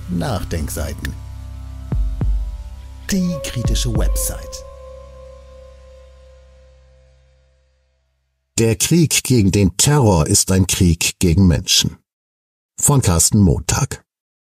Nachdenkseiten. Die kritische Website. Der Krieg gegen den Terror ist ein Krieg gegen Menschen. Von Carsten Montag.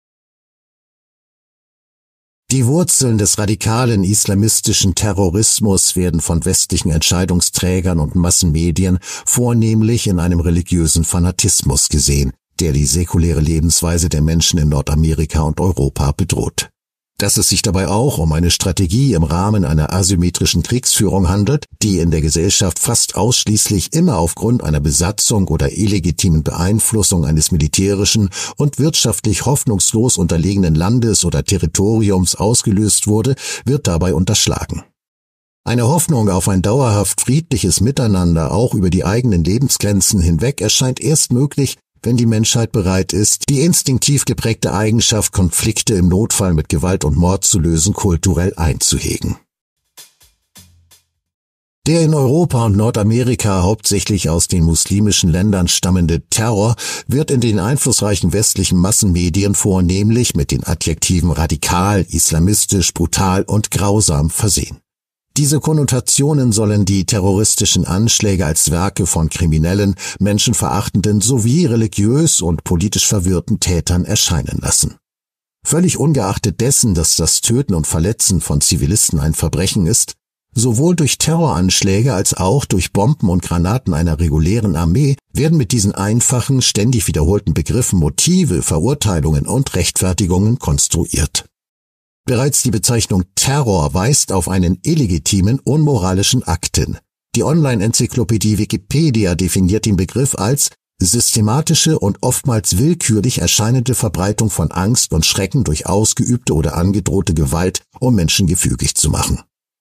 Die Wurzeln des radikalen islamistischen Terrorismus werden von westlichen Entscheidungsträgern und Massenmedien vornehmlich in einem religiösen Fanatismus gesehen, der die säkuläre Lebensweise der Menschen in Nordamerika und Europa bedroht. Dass es sich dabei auch um eine Strategie im Rahmen einer asymmetrischen Kriegsführung handelt, die in der Gesellschaft fast ausschließlich immer aufgrund einer Besatzung oder illegitimen Beeinflussung eines militärischen und wirtschaftlich hoffnungslos unterlegenen Landes oder Territoriums ausgelöst wurde, wird dabei unterschlagen. Eine Hoffnung auf ein dauerhaft friedliches Miteinander auch über die eigenen Lebensgrenzen hinweg erscheint erst möglich, wenn die Menschheit bereit ist, die instinktiv geprägte Eigenschaft, Konflikte im Notfall mit Gewalt und Mord zu lösen, kulturell einzuhegen. Der in Europa und Nordamerika hauptsächlich aus den muslimischen Ländern stammende Terror wird in den einflussreichen westlichen Massenmedien vornehmlich mit den Adjektiven radikal, islamistisch, brutal und grausam versehen. Diese Konnotationen sollen die terroristischen Anschläge als Werke von kriminellen, menschenverachtenden sowie religiös und politisch verwirrten Tätern erscheinen lassen. Völlig ungeachtet dessen, dass das Töten und Verletzen von Zivilisten ein Verbrechen ist, sowohl durch Terroranschläge als auch durch Bomben und Granaten einer regulären Armee werden mit diesen einfachen, ständig wiederholten Begriffen Motive, Verurteilungen und Rechtfertigungen konstruiert. Bereits die Bezeichnung Terror weist auf einen illegitimen, unmoralischen Akt hin. Die Online-Enzyklopädie Wikipedia definiert den Begriff als systematische und oftmals willkürlich erscheinende Verbreitung von Angst und Schrecken durch ausgeübte oder angedrohte Gewalt, um Menschen gefügig zu machen.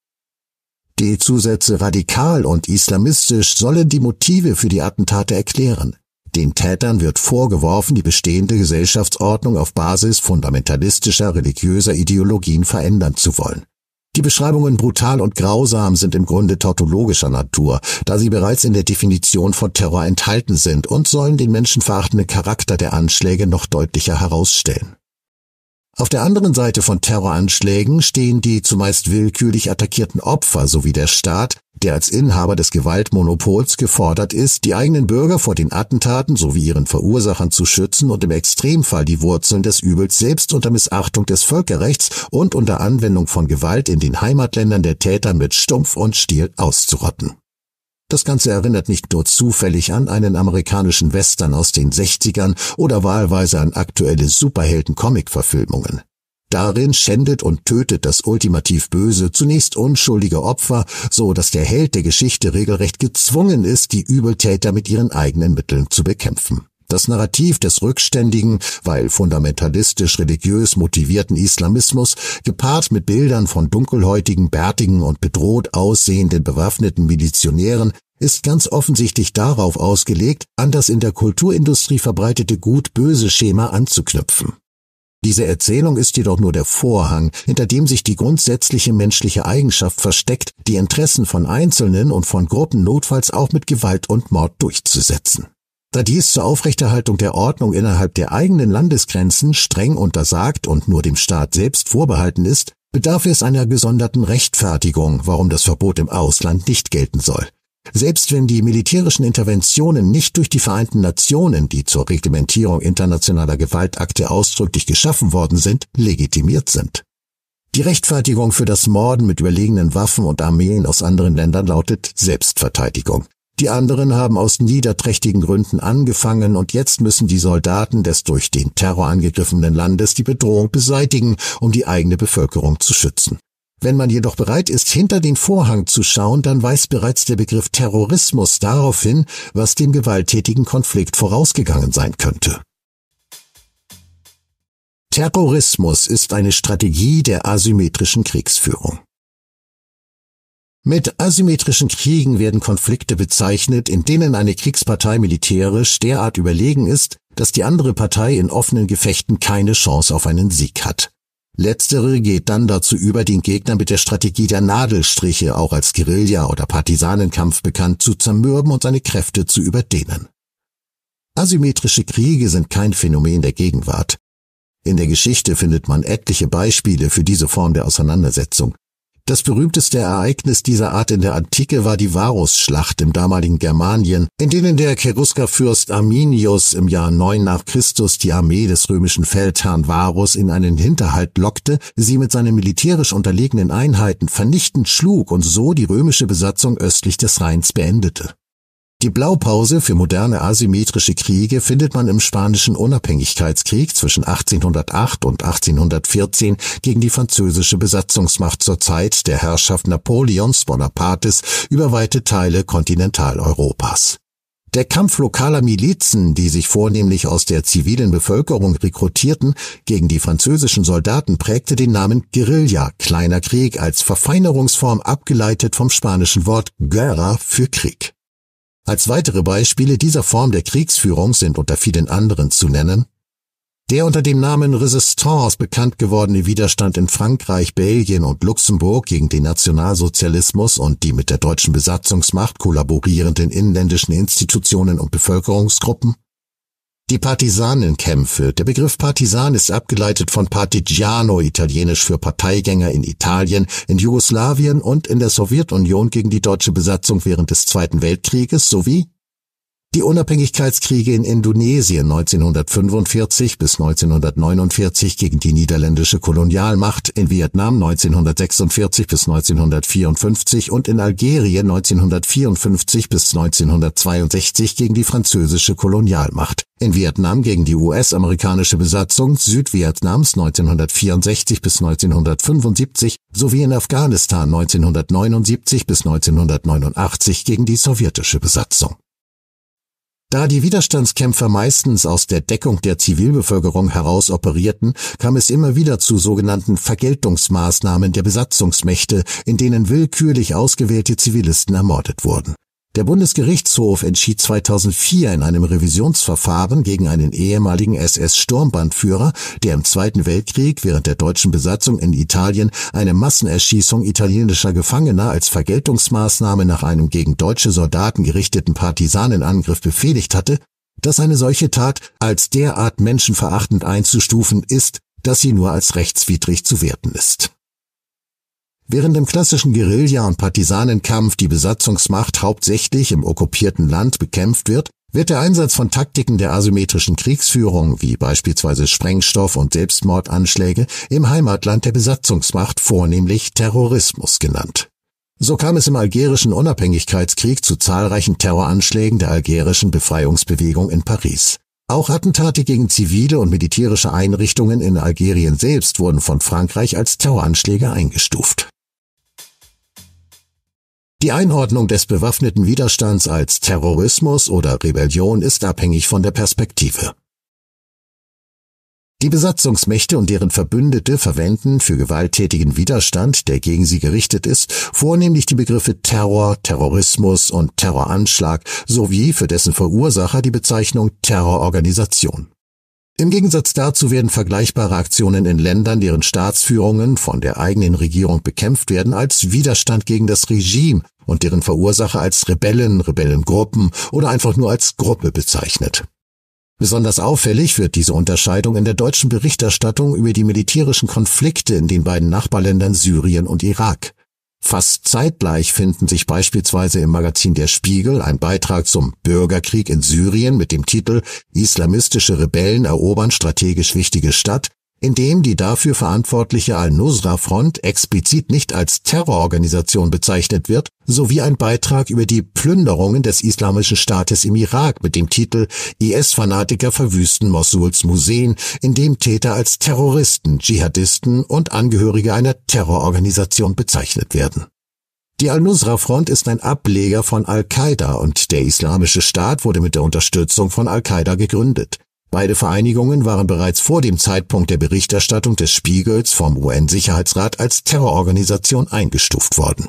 Die Zusätze radikal und islamistisch sollen die Motive für die Attentate erklären. Den Tätern wird vorgeworfen, die bestehende Gesellschaftsordnung auf Basis fundamentalistischer religiöser Ideologien verändern zu wollen. Die Beschreibungen brutal und grausam sind im Grunde tautologischer Natur, da sie bereits in der Definition von Terror enthalten sind und sollen den menschenverachtenden Charakter der Anschläge noch deutlicher herausstellen. Auf der anderen Seite von Terroranschlägen stehen die zumeist willkürlich attackierten Opfer sowie der Staat, der als Inhaber des Gewaltmonopols gefordert ist, die eigenen Bürger vor den Attentaten sowie ihren Verursachern zu schützen und im Extremfall die Wurzeln des Übels selbst unter Missachtung des Völkerrechts und unter Anwendung von Gewalt in den Heimatländern der Täter mit Stumpf und Stiel auszurotten. Das Ganze erinnert nicht nur zufällig an einen amerikanischen Western aus den 60ern oder wahlweise an aktuelle Superhelden-Comic-Verfilmungen. Darin schändet und tötet das ultimativ Böse zunächst unschuldige Opfer, so dass der Held der Geschichte regelrecht gezwungen ist, die Übeltäter mit ihren eigenen Mitteln zu bekämpfen. Das Narrativ des rückständigen, weil fundamentalistisch religiös motivierten Islamismus, gepaart mit Bildern von dunkelhäutigen, bärtigen und bedroht aussehenden bewaffneten Milizionären, ist ganz offensichtlich darauf ausgelegt, an das in der Kulturindustrie verbreitete Gut-Böse-Schema anzuknüpfen. Diese Erzählung ist jedoch nur der Vorhang, hinter dem sich die grundsätzliche menschliche Eigenschaft versteckt, die Interessen von Einzelnen und von Gruppen notfalls auch mit Gewalt und Mord durchzusetzen. Da dies zur Aufrechterhaltung der Ordnung innerhalb der eigenen Landesgrenzen streng untersagt und nur dem Staat selbst vorbehalten ist, bedarf es einer gesonderten Rechtfertigung, warum das Verbot im Ausland nicht gelten soll. Selbst wenn die militärischen Interventionen nicht durch die Vereinten Nationen, die zur Reglementierung internationaler Gewaltakte ausdrücklich geschaffen worden sind, legitimiert sind. Die Rechtfertigung für das Morden mit überlegenen Waffen und Armeen aus anderen Ländern lautet Selbstverteidigung. Die anderen haben aus niederträchtigen Gründen angefangen und jetzt müssen die Soldaten des durch den Terror angegriffenen Landes die Bedrohung beseitigen, um die eigene Bevölkerung zu schützen. Wenn man jedoch bereit ist, hinter den Vorhang zu schauen, dann weist bereits der Begriff Terrorismus darauf hin, was dem gewalttätigen Konflikt vorausgegangen sein könnte. Terrorismus ist eine Strategie der asymmetrischen Kriegsführung. Mit asymmetrischen Kriegen werden Konflikte bezeichnet, in denen eine Kriegspartei militärisch derart überlegen ist, dass die andere Partei in offenen Gefechten keine Chance auf einen Sieg hat. Letztere geht dann dazu über, den Gegner mit der Strategie der Nadelstriche, auch als Guerilla- oder Partisanenkampf bekannt, zu zermürben und seine Kräfte zu überdehnen. Asymmetrische Kriege sind kein Phänomen der Gegenwart. In der Geschichte findet man etliche Beispiele für diese Form der Auseinandersetzung. Das berühmteste Ereignis dieser Art in der Antike war die Varusschlacht im damaligen Germanien, in denen der Cheruskerfürst Arminius im Jahr 9 nach Christus die Armee des römischen Feldherrn Varus in einen Hinterhalt lockte, sie mit seinen militärisch unterlegenen Einheiten vernichtend schlug und so die römische Besatzung östlich des Rheins beendete. Die Blaupause für moderne asymmetrische Kriege findet man im Spanischen Unabhängigkeitskrieg zwischen 1808 und 1814 gegen die französische Besatzungsmacht zur Zeit der Herrschaft Napoleons Bonapartes über weite Teile Kontinentaleuropas. Der Kampf lokaler Milizen, die sich vornehmlich aus der zivilen Bevölkerung rekrutierten, gegen die französischen Soldaten prägte den Namen Guerilla, kleiner Krieg, als Verfeinerungsform abgeleitet vom spanischen Wort Guerra für Krieg. Als weitere Beispiele dieser Form der Kriegsführung sind unter vielen anderen zu nennen: der unter dem Namen Resistance bekannt gewordene Widerstand in Frankreich, Belgien und Luxemburg gegen den Nationalsozialismus und die mit der deutschen Besatzungsmacht kollaborierenden inländischen Institutionen und Bevölkerungsgruppen, die Partisanenkämpfe. Der Begriff Partisan ist abgeleitet von Partigiano, italienisch für Parteigänger, in Italien, in Jugoslawien und in der Sowjetunion gegen die deutsche Besatzung während des Zweiten Weltkrieges, sowie die Unabhängigkeitskriege in Indonesien 1945 bis 1949 gegen die niederländische Kolonialmacht, in Vietnam 1946 bis 1954 und in Algerien 1954 bis 1962 gegen die französische Kolonialmacht, in Vietnam gegen die US-amerikanische Besatzung Südvietnams 1964 bis 1975 sowie in Afghanistan 1979 bis 1989 gegen die sowjetische Besatzung. Da die Widerstandskämpfer meistens aus der Deckung der Zivilbevölkerung heraus operierten, kam es immer wieder zu sogenannten Vergeltungsmaßnahmen der Besatzungsmächte, in denen willkürlich ausgewählte Zivilisten ermordet wurden. Der Bundesgerichtshof entschied 2004 in einem Revisionsverfahren gegen einen ehemaligen SS-Sturmbannführer, der im Zweiten Weltkrieg während der deutschen Besatzung in Italien eine Massenerschießung italienischer Gefangener als Vergeltungsmaßnahme nach einem gegen deutsche Soldaten gerichteten Partisanenangriff befehligt hatte, dass eine solche Tat als derart menschenverachtend einzustufen ist, dass sie nur als rechtswidrig zu werten ist. Während im klassischen Guerilla- und Partisanenkampf die Besatzungsmacht hauptsächlich im okkupierten Land bekämpft wird, wird der Einsatz von Taktiken der asymmetrischen Kriegsführung, wie beispielsweise Sprengstoff- und Selbstmordanschläge, im Heimatland der Besatzungsmacht vornehmlich Terrorismus genannt. So kam es im algerischen Unabhängigkeitskrieg zu zahlreichen Terroranschlägen der algerischen Befreiungsbewegung in Paris. Auch Attentate gegen zivile und militärische Einrichtungen in Algerien selbst wurden von Frankreich als Terroranschläge eingestuft. Die Einordnung des bewaffneten Widerstands als Terrorismus oder Rebellion ist abhängig von der Perspektive. Die Besatzungsmächte und deren Verbündete verwenden für gewalttätigen Widerstand, der gegen sie gerichtet ist, vornehmlich die Begriffe Terror, Terrorismus und Terroranschlag sowie für dessen Verursacher die Bezeichnung Terrororganisation. Im Gegensatz dazu werden vergleichbare Aktionen in Ländern, deren Staatsführungen von der eigenen Regierung bekämpft werden, als Widerstand gegen das Regime und deren Verursacher als Rebellen, Rebellengruppen oder einfach nur als Gruppe bezeichnet. Besonders auffällig wird diese Unterscheidung in der deutschen Berichterstattung über die militärischen Konflikte in den beiden Nachbarländern Syrien und Irak. Fast zeitgleich finden sich beispielsweise im Magazin Der Spiegel ein Beitrag zum Bürgerkrieg in Syrien mit dem Titel »Islamistische Rebellen erobern strategisch wichtige Stadt«, in dem die dafür verantwortliche Al-Nusra-Front explizit nicht als Terrororganisation bezeichnet wird, sowie ein Beitrag über die Plünderungen des Islamischen Staates im Irak mit dem Titel »IS-Fanatiker verwüsten Mossuls Museen«, in dem Täter als Terroristen, Dschihadisten und Angehörige einer Terrororganisation bezeichnet werden. Die Al-Nusra-Front ist ein Ableger von Al-Qaida und der Islamische Staat wurde mit der Unterstützung von Al-Qaida gegründet. Beide Vereinigungen waren bereits vor dem Zeitpunkt der Berichterstattung des Spiegels vom UN-Sicherheitsrat als Terrororganisation eingestuft worden.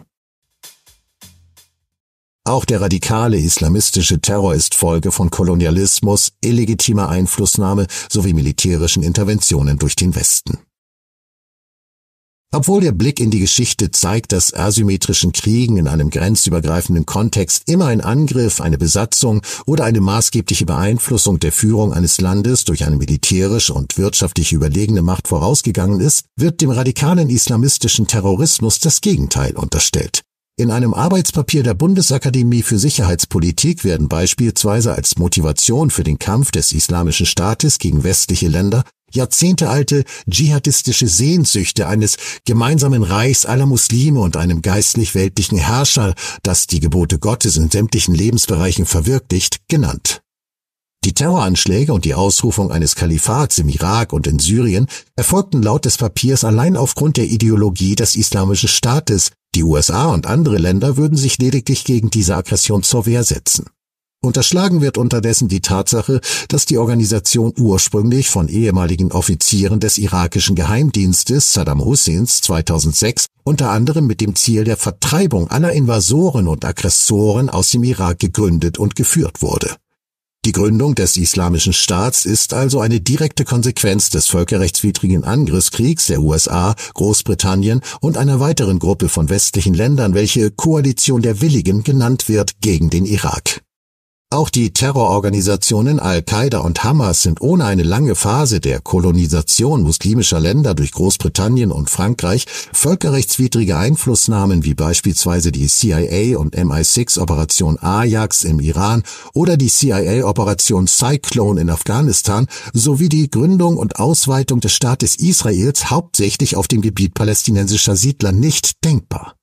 Auch der radikale islamistische Terror ist Folge von Kolonialismus, illegitimer Einflussnahme sowie militärischen Interventionen durch den Westen. Obwohl der Blick in die Geschichte zeigt, dass asymmetrischen Kriegen in einem grenzübergreifenden Kontext immer ein Angriff, eine Besatzung oder eine maßgebliche Beeinflussung der Führung eines Landes durch eine militärisch und wirtschaftlich überlegene Macht vorausgegangen ist, wird dem radikalen islamistischen Terrorismus das Gegenteil unterstellt. In einem Arbeitspapier der Bundesakademie für Sicherheitspolitik werden beispielsweise als Motivation für den Kampf des Islamischen Staates gegen westliche Länder jahrzehntealte dschihadistische Sehnsüchte eines gemeinsamen Reichs aller Muslime und einem geistlich-weltlichen Herrscher, das die Gebote Gottes in sämtlichen Lebensbereichen verwirklicht, genannt. Die Terroranschläge und die Ausrufung eines Kalifats im Irak und in Syrien erfolgten laut des Papiers allein aufgrund der Ideologie des Islamischen Staates. Die USA und andere Länder würden sich lediglich gegen diese Aggression zur Wehr setzen. Unterschlagen wird unterdessen die Tatsache, dass die Organisation ursprünglich von ehemaligen Offizieren des irakischen Geheimdienstes Saddam Husseins 2006 unter anderem mit dem Ziel der Vertreibung aller Invasoren und Aggressoren aus dem Irak gegründet und geführt wurde. Die Gründung des Islamischen Staats ist also eine direkte Konsequenz des völkerrechtswidrigen Angriffskriegs der USA, Großbritannien und einer weiteren Gruppe von westlichen Ländern, welche Koalition der Willigen genannt wird, gegen den Irak. Auch die Terrororganisationen Al-Qaida und Hamas sind ohne eine lange Phase der Kolonisation muslimischer Länder durch Großbritannien und Frankreich völkerrechtswidrige Einflussnahmen wie beispielsweise die CIA und MI6-Operation Ajax im Iran oder die CIA-Operation Cyclone in Afghanistan sowie die Gründung und Ausweitung des Staates Israels hauptsächlich auf dem Gebiet palästinensischer Siedler nicht denkbar.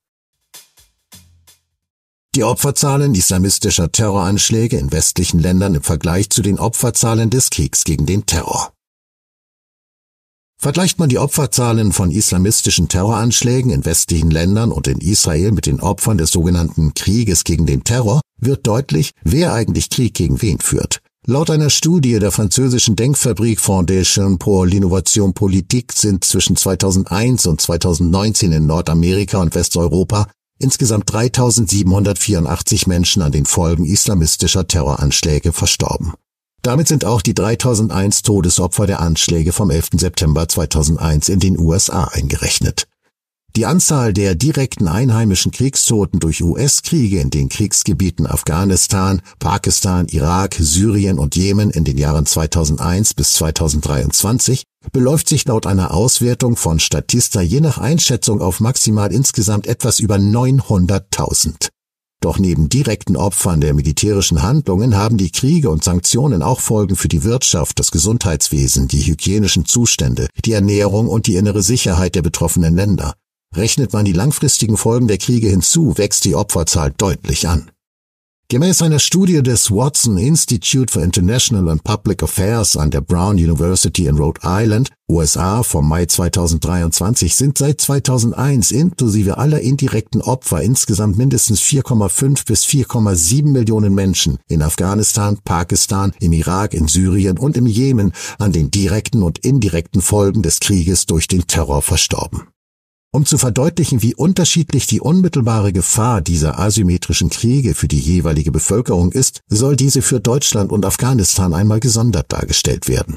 Die Opferzahlen islamistischer Terroranschläge in westlichen Ländern im Vergleich zu den Opferzahlen des Kriegs gegen den Terror. Vergleicht man die Opferzahlen von islamistischen Terroranschlägen in westlichen Ländern und in Israel mit den Opfern des sogenannten Krieges gegen den Terror, wird deutlich, wer eigentlich Krieg gegen wen führt. Laut einer Studie der französischen Denkfabrik Fondation pour l'Innovation Politique sind zwischen 2001 und 2019 in Nordamerika und Westeuropa insgesamt 3.784 Menschen an den Folgen islamistischer Terroranschläge verstorben. Damit sind auch die 3.001 Todesopfer der Anschläge vom 11. September 2001 in den USA eingerechnet. Die Anzahl der direkten einheimischen Kriegstoten durch US-Kriege in den Kriegsgebieten Afghanistan, Pakistan, Irak, Syrien und Jemen in den Jahren 2001 bis 2023 beläuft sich laut einer Auswertung von Statista je nach Einschätzung auf maximal insgesamt etwas über 900.000. Doch neben direkten Opfern der militärischen Handlungen haben die Kriege und Sanktionen auch Folgen für die Wirtschaft, das Gesundheitswesen, die hygienischen Zustände, die Ernährung und die innere Sicherheit der betroffenen Länder. Rechnet man die langfristigen Folgen der Kriege hinzu, wächst die Opferzahl deutlich an. Gemäß einer Studie des Watson Institute for International and Public Affairs an der Brown University in Rhode Island, USA, vom Mai 2023 sind seit 2001 inklusive aller indirekten Opfer insgesamt mindestens 4,5 bis 4,7 Millionen Menschen in Afghanistan, Pakistan, im Irak, in Syrien und im Jemen an den direkten und indirekten Folgen des Krieges durch den Terror verstorben. Um zu verdeutlichen, wie unterschiedlich die unmittelbare Gefahr dieser asymmetrischen Kriege für die jeweilige Bevölkerung ist, soll diese für Deutschland und Afghanistan einmal gesondert dargestellt werden.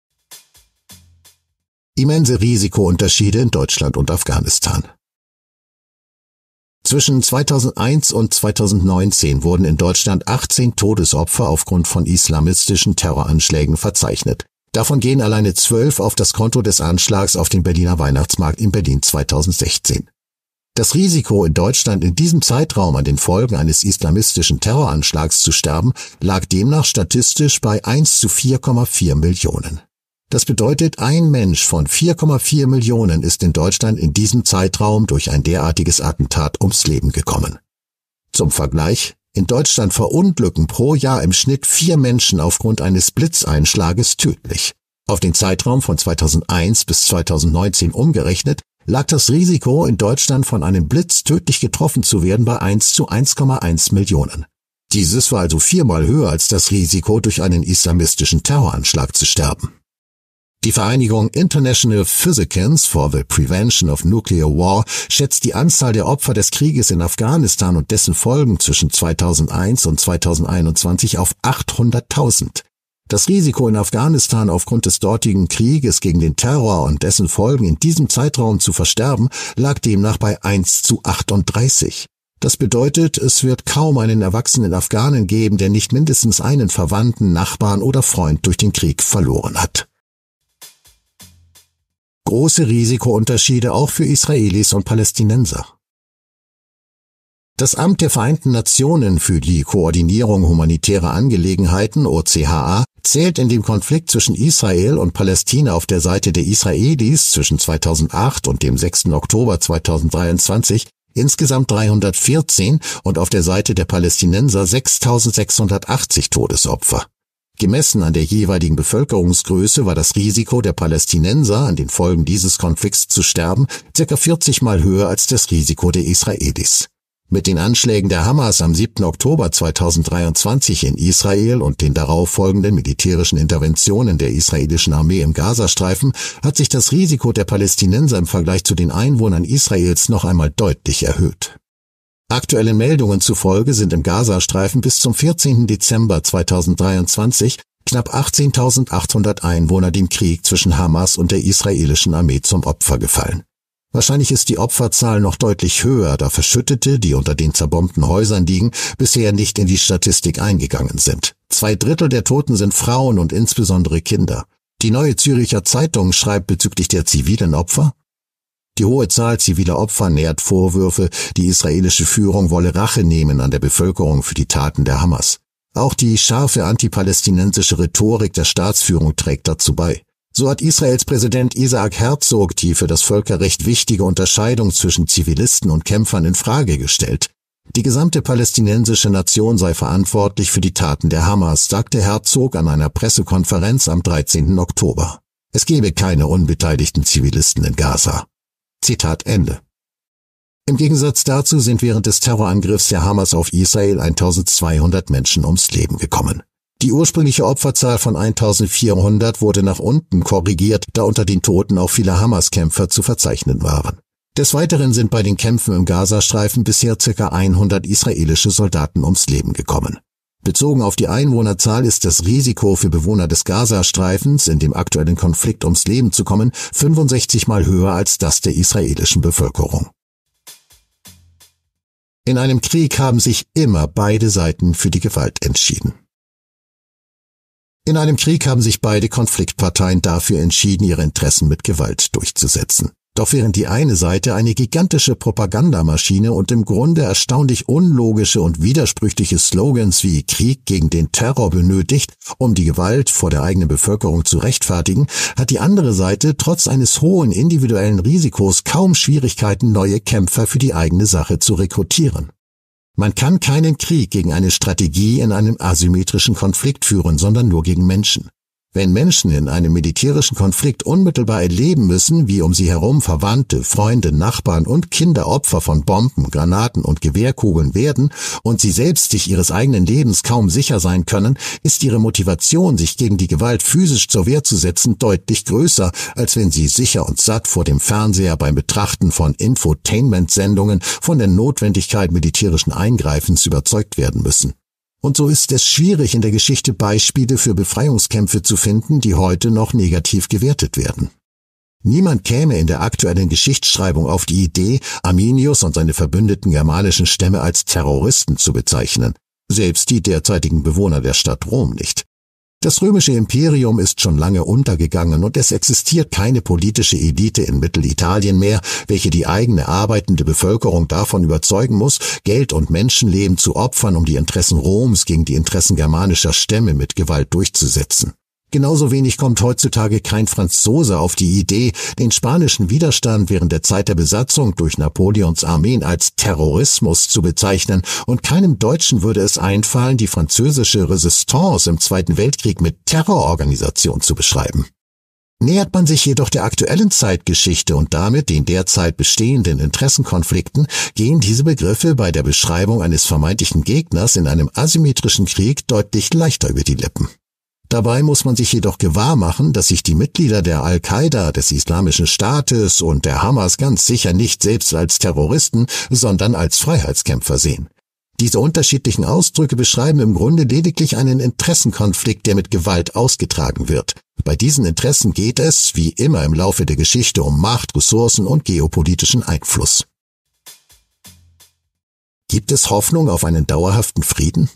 Immense Risikounterschiede in Deutschland und Afghanistan. Zwischen 2001 und 2019 wurden in Deutschland 18 Todesopfer aufgrund von islamistischen Terroranschlägen verzeichnet. Davon gehen alleine 12 auf das Konto des Anschlags auf den Berliner Weihnachtsmarkt in Berlin 2016. Das Risiko, in Deutschland in diesem Zeitraum an den Folgen eines islamistischen Terroranschlags zu sterben, lag demnach statistisch bei 1 zu 4,4 Millionen. Das bedeutet, ein Mensch von 4,4 Millionen ist in Deutschland in diesem Zeitraum durch ein derartiges Attentat ums Leben gekommen. Zum Vergleich: In Deutschland verunglücken pro Jahr im Schnitt 4 Menschen aufgrund eines Blitzeinschlages tödlich. Auf den Zeitraum von 2001 bis 2019 umgerechnet, lag das Risiko, in Deutschland von einem Blitz tödlich getroffen zu werden, bei 1 zu 1,1 Millionen. Dieses war also 4-mal höher als das Risiko, durch einen islamistischen Terroranschlag zu sterben. Die Vereinigung International Physicians for the Prevention of Nuclear War schätzt die Anzahl der Opfer des Krieges in Afghanistan und dessen Folgen zwischen 2001 und 2021 auf 800.000. Das Risiko in Afghanistan aufgrund des dortigen Krieges gegen den Terror und dessen Folgen in diesem Zeitraum zu versterben, lag demnach bei 1:38. Das bedeutet, es wird kaum einen erwachsenen Afghanen geben, der nicht mindestens einen Verwandten, Nachbarn oder Freund durch den Krieg verloren hat. Große Risikounterschiede auch für Israelis und Palästinenser. Das Amt der Vereinten Nationen für die Koordinierung humanitärer Angelegenheiten, OCHA, zählt in dem Konflikt zwischen Israel und Palästina auf der Seite der Israelis zwischen 2008 und dem 6. Oktober 2023 insgesamt 314 und auf der Seite der Palästinenser 6.680 Todesopfer. Gemessen an der jeweiligen Bevölkerungsgröße war das Risiko der Palästinenser, an den Folgen dieses Konflikts zu sterben, ca. 40 Mal höher als das Risiko der Israelis. Mit den Anschlägen der Hamas am 7. Oktober 2023 in Israel und den darauffolgenden militärischen Interventionen der israelischen Armee im Gazastreifen hat sich das Risiko der Palästinenser im Vergleich zu den Einwohnern Israels noch einmal deutlich erhöht. Aktuellen Meldungen zufolge sind im Gazastreifen bis zum 14. Dezember 2023 knapp 18.800 Einwohner dem Krieg zwischen Hamas und der israelischen Armee zum Opfer gefallen. Wahrscheinlich ist die Opferzahl noch deutlich höher, da Verschüttete, die unter den zerbombten Häusern liegen, bisher nicht in die Statistik eingegangen sind. 2/3 der Toten sind Frauen und insbesondere Kinder. Die Neue Zürcher Zeitung schreibt bezüglich der zivilen Opfer: Die hohe Zahl ziviler Opfer nährt Vorwürfe, die israelische Führung wolle Rache nehmen an der Bevölkerung für die Taten der Hamas. Auch die scharfe antipalästinensische Rhetorik der Staatsführung trägt dazu bei. So hat Israels Präsident Isaac Herzog die für das Völkerrecht wichtige Unterscheidung zwischen Zivilisten und Kämpfern in Frage gestellt. Die gesamte palästinensische Nation sei verantwortlich für die Taten der Hamas, sagte Herzog an einer Pressekonferenz am 13. Oktober. Es gebe keine unbeteiligten Zivilisten in Gaza. Zitat Ende. Im Gegensatz dazu sind während des Terrorangriffs der Hamas auf Israel 1200 Menschen ums Leben gekommen. Die ursprüngliche Opferzahl von 1400 wurde nach unten korrigiert, da unter den Toten auch viele Hamas-Kämpfer zu verzeichnen waren. Des Weiteren sind bei den Kämpfen im Gazastreifen bisher ca. 100 israelische Soldaten ums Leben gekommen. Bezogen auf die Einwohnerzahl ist das Risiko für Bewohner des Gazastreifens, in dem aktuellen Konflikt ums Leben zu kommen, 65 Mal höher als das der israelischen Bevölkerung. In einem Krieg haben sich immer beide Seiten für die Gewalt entschieden. In einem Krieg haben sich beide Konfliktparteien dafür entschieden, ihre Interessen mit Gewalt durchzusetzen. Doch während die eine Seite eine gigantische Propagandamaschine und im Grunde erstaunlich unlogische und widersprüchliche Slogans wie Krieg gegen den Terror benötigt, um die Gewalt vor der eigenen Bevölkerung zu rechtfertigen, hat die andere Seite trotz eines hohen individuellen Risikos kaum Schwierigkeiten, neue Kämpfer für die eigene Sache zu rekrutieren. Man kann keinen Krieg gegen eine Strategie in einem asymmetrischen Konflikt führen, sondern nur gegen Menschen. Wenn Menschen in einem militärischen Konflikt unmittelbar erleben müssen, wie um sie herum Verwandte, Freunde, Nachbarn und Kinder Opfer von Bomben, Granaten und Gewehrkugeln werden und sie selbst sich ihres eigenen Lebens kaum sicher sein können, ist ihre Motivation, sich gegen die Gewalt physisch zur Wehr zu setzen, deutlich größer, als wenn sie sicher und satt vor dem Fernseher beim Betrachten von Infotainment-Sendungen von der Notwendigkeit militärischen Eingreifens überzeugt werden müssen. Und so ist es schwierig, in der Geschichte Beispiele für Befreiungskämpfe zu finden, die heute noch negativ gewertet werden. Niemand käme in der aktuellen Geschichtsschreibung auf die Idee, Arminius und seine verbündeten germanischen Stämme als Terroristen zu bezeichnen, selbst die derzeitigen Bewohner der Stadt Rom nicht. Das römische Imperium ist schon lange untergegangen und es existiert keine politische Elite in Mittelitalien mehr, welche die eigene arbeitende Bevölkerung davon überzeugen muss, Geld und Menschenleben zu opfern, um die Interessen Roms gegen die Interessen germanischer Stämme mit Gewalt durchzusetzen. Genauso wenig kommt heutzutage kein Franzose auf die Idee, den spanischen Widerstand während der Zeit der Besatzung durch Napoleons Armeen als Terrorismus zu bezeichnen, und keinem Deutschen würde es einfallen, die französische Resistance im Zweiten Weltkrieg mit Terrororganisation zu beschreiben. Nähert man sich jedoch der aktuellen Zeitgeschichte und damit den derzeit bestehenden Interessenkonflikten, gehen diese Begriffe bei der Beschreibung eines vermeintlichen Gegners in einem asymmetrischen Krieg deutlich leichter über die Lippen. Dabei muss man sich jedoch gewahr machen, dass sich die Mitglieder der Al-Qaida, des Islamischen Staates und der Hamas ganz sicher nicht selbst als Terroristen, sondern als Freiheitskämpfer sehen. Diese unterschiedlichen Ausdrücke beschreiben im Grunde lediglich einen Interessenkonflikt, der mit Gewalt ausgetragen wird. Bei diesen Interessen geht es, wie immer im Laufe der Geschichte, um Macht, Ressourcen und geopolitischen Einfluss. Gibt es Hoffnung auf einen dauerhaften Frieden?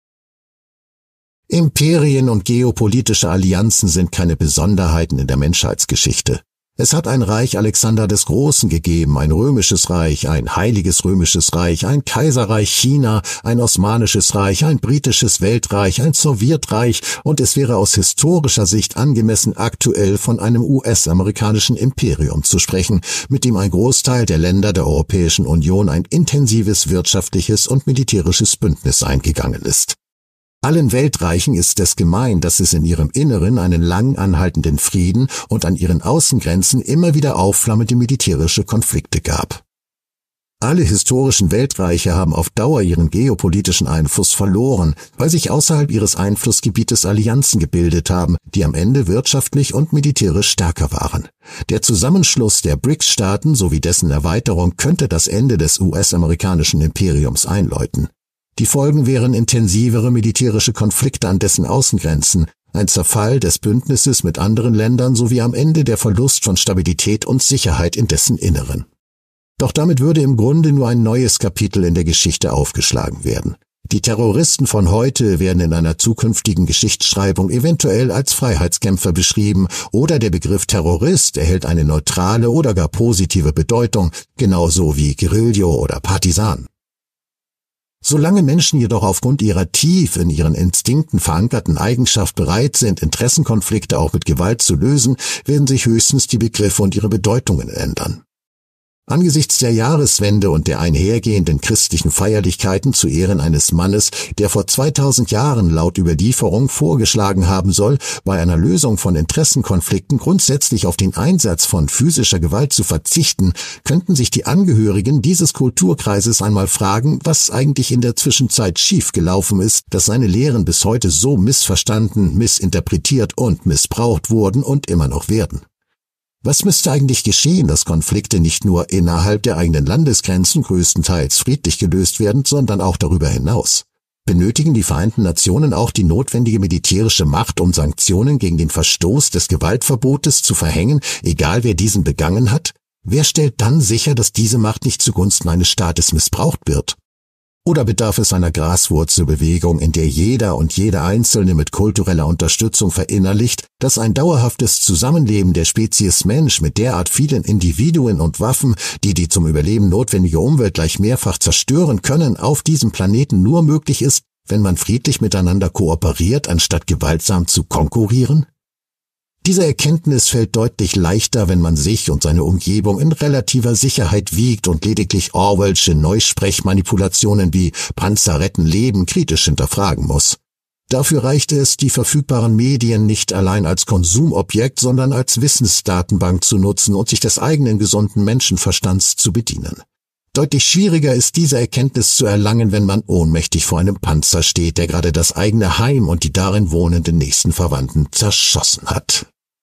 Imperien und geopolitische Allianzen sind keine Besonderheiten in der Menschheitsgeschichte. Es hat ein Reich Alexander des Großen gegeben, ein römisches Reich, ein heiliges römisches Reich, ein Kaiserreich China, ein osmanisches Reich, ein britisches Weltreich, ein Sowjetreich, und es wäre aus historischer Sicht angemessen, aktuell von einem US-amerikanischen Imperium zu sprechen, mit dem ein Großteil der Länder der Europäischen Union ein intensives wirtschaftliches und militärisches Bündnis eingegangen ist. Allen Weltreichen ist es gemein, dass es in ihrem Inneren einen lang anhaltenden Frieden und an ihren Außengrenzen immer wieder aufflammende militärische Konflikte gab. Alle historischen Weltreiche haben auf Dauer ihren geopolitischen Einfluss verloren, weil sich außerhalb ihres Einflussgebietes Allianzen gebildet haben, die am Ende wirtschaftlich und militärisch stärker waren. Der Zusammenschluss der BRICS-Staaten sowie dessen Erweiterung könnte das Ende des US-amerikanischen Imperiums einläuten. Die Folgen wären intensivere militärische Konflikte an dessen Außengrenzen, ein Zerfall des Bündnisses mit anderen Ländern sowie am Ende der Verlust von Stabilität und Sicherheit in dessen Inneren. Doch damit würde im Grunde nur ein neues Kapitel in der Geschichte aufgeschlagen werden. Die Terroristen von heute werden in einer zukünftigen Geschichtsschreibung eventuell als Freiheitskämpfer beschrieben, oder der Begriff Terrorist erhält eine neutrale oder gar positive Bedeutung, genauso wie Guerillero oder Partisan. Solange Menschen jedoch aufgrund ihrer tief in ihren Instinkten verankerten Eigenschaft bereit sind, Interessenkonflikte auch mit Gewalt zu lösen, werden sich höchstens die Begriffe und ihre Bedeutungen ändern. Angesichts der Jahreswende und der einhergehenden christlichen Feierlichkeiten zu Ehren eines Mannes, der vor 2000 Jahren laut Überlieferung vorgeschlagen haben soll, bei einer Lösung von Interessenkonflikten grundsätzlich auf den Einsatz von physischer Gewalt zu verzichten, könnten sich die Angehörigen dieses Kulturkreises einmal fragen, was eigentlich in der Zwischenzeit schiefgelaufen ist, dass seine Lehren bis heute so missverstanden, missinterpretiert und missbraucht wurden und immer noch werden. Was müsste eigentlich geschehen, dass Konflikte nicht nur innerhalb der eigenen Landesgrenzen größtenteils friedlich gelöst werden, sondern auch darüber hinaus? Benötigen die Vereinten Nationen auch die notwendige militärische Macht, um Sanktionen gegen den Verstoß des Gewaltverbotes zu verhängen, egal wer diesen begangen hat? Wer stellt dann sicher, dass diese Macht nicht zugunsten eines Staates missbraucht wird? Oder bedarf es einer Graswurzelbewegung, in der jeder und jede Einzelne mit kultureller Unterstützung verinnerlicht, dass ein dauerhaftes Zusammenleben der Spezies Mensch mit derart vielen Individuen und Waffen, die zum Überleben notwendige Umwelt gleich mehrfach zerstören können, auf diesem Planeten nur möglich ist, wenn man friedlich miteinander kooperiert, anstatt gewaltsam zu konkurrieren? Diese Erkenntnis fällt deutlich leichter, wenn man sich und seine Umgebung in relativer Sicherheit wiegt und lediglich Orwellsche Neusprechmanipulationen wie Panzer retten Leben kritisch hinterfragen muss. Dafür reichte es, die verfügbaren Medien nicht allein als Konsumobjekt, sondern als Wissensdatenbank zu nutzen und sich des eigenen gesunden Menschenverstands zu bedienen. Deutlich schwieriger ist diese Erkenntnis zu erlangen, wenn man ohnmächtig vor einem Panzer steht, der gerade das eigene Heim und die darin wohnenden nächsten Verwandten zerschossen hat.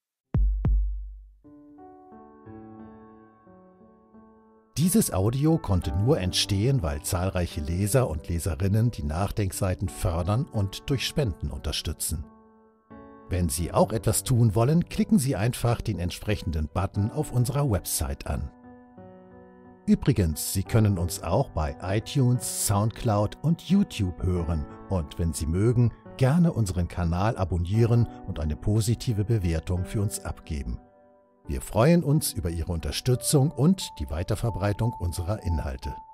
Dieses Audio konnte nur entstehen, weil zahlreiche Leser und Leserinnen die Nachdenkseiten fördern und durch Spenden unterstützen. Wenn Sie auch etwas tun wollen, klicken Sie einfach den entsprechenden Button auf unserer Website an. Übrigens, Sie können uns auch bei iTunes, Soundcloud und YouTube hören und wenn Sie mögen, gerne unseren Kanal abonnieren und eine positive Bewertung für uns abgeben. Wir freuen uns über Ihre Unterstützung und die Weiterverbreitung unserer Inhalte.